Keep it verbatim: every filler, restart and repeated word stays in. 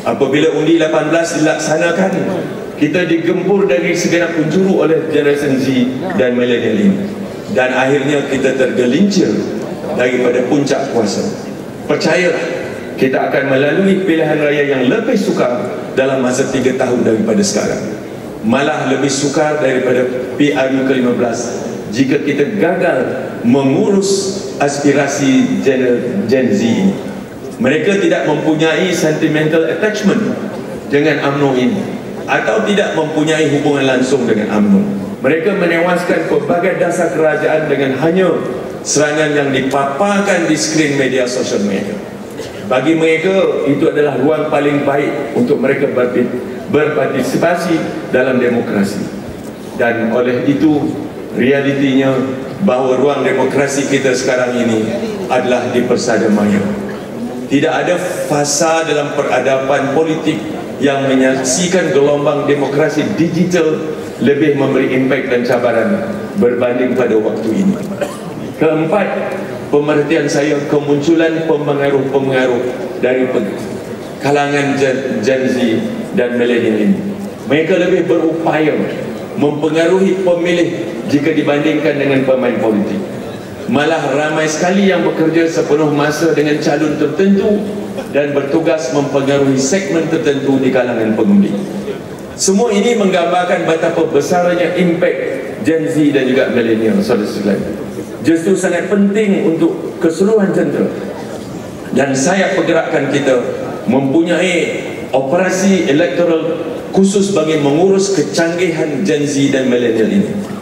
Apabila undi lapan belas dilaksanakan, kita digempur dari segenap penjuru oleh generasi Z dan millennial ini, dan akhirnya kita tergelincir daripada puncak kuasa. Percayalah, kita akan melalui pilihan raya yang lebih sukar dalam masa tiga tahun daripada sekarang, malah lebih sukar daripada P R U ke lima belas jika kita gagal mengurus aspirasi Gen, Gen Z ini. Mereka tidak mempunyai sentimental attachment dengan U M N O ini, atau tidak mempunyai hubungan langsung dengan U M N O. Mereka menewaskan pelbagai dasar kerajaan dengan hanya serangan yang dipaparkan di skrin media sosial mereka. Bagi mereka, itu adalah ruang paling baik untuk mereka berpartisipasi dalam demokrasi. Dan oleh itu, realitinya bahawa ruang demokrasi kita sekarang ini adalah di persada maya. Tidak ada fasa dalam peradaban politik yang menyaksikan gelombang demokrasi digital lebih memberi impak dan cabaran berbanding pada waktu ini. Keempat, pemerhatian saya kemunculan pengaruh-pengaruh dari kalangan Gen Z dan millennial ini. Mereka lebih berupaya mempengaruhi pemilih jika dibandingkan dengan pemain politik. Malah ramai sekali yang bekerja sepenuh masa dengan calon tertentu dan bertugas mempengaruhi segmen tertentu di kalangan pengundi. Semua ini menggambarkan betapa besarnya impak Gen Z dan juga millennial, saudara-saudara. Justru sangat penting untuk keseluruhan jentera dan saya pergerakan kita mempunyai operasi elektoral khusus bagi mengurus kecanggihan Gen Z dan millennial ini.